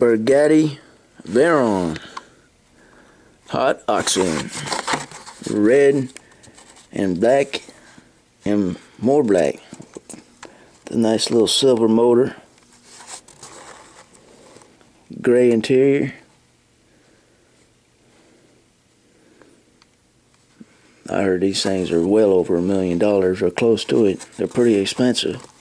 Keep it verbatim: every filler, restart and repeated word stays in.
Bugatti Veyron Hot Auction. Red and black and more black. The nice little silver motor. Gray interior. I heard these things are well over a million dollars or close to it. They're pretty expensive.